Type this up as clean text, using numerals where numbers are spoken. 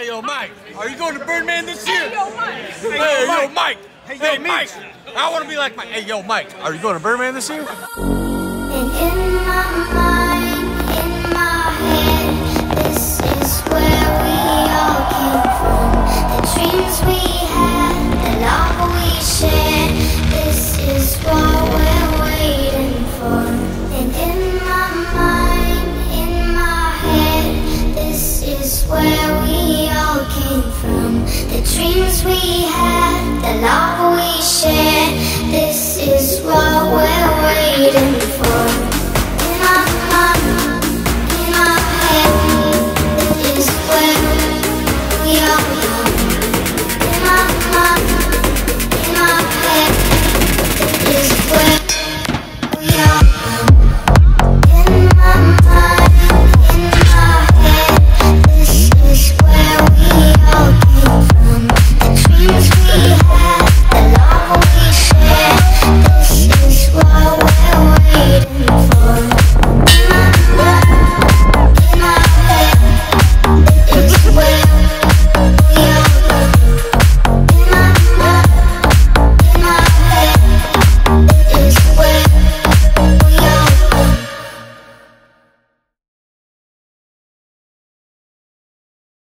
yo, Mike, are you going to Birdman this year? Hey, yo, Mike. Hey, yo, Mike. Hey, Mike. I want to be like Mike. Hey, yo, Mike, are you going to Birdman this year? And in my mind, in my head, this is where we all came from. The dreams we had, the love we shared, this is what we're waiting for. And in my mind, in my head, this is where we all came from. The dreams we had, the love we shared, this is what we're waiting for.